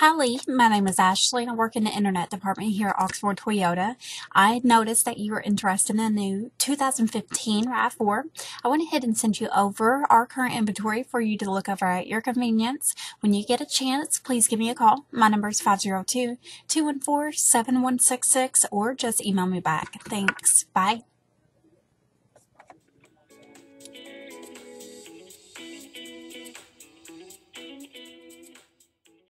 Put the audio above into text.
Hi Lee, my name is Ashley and I work in the internet department here at Oxmoor Toyota. I noticed that you were interested in a new 2015 Rav4. I went ahead and sent you over our current inventory for you to look over at your convenience. When you get a chance, please give me a call. My number is 502-214-7166 or just email me back. Thanks. Bye.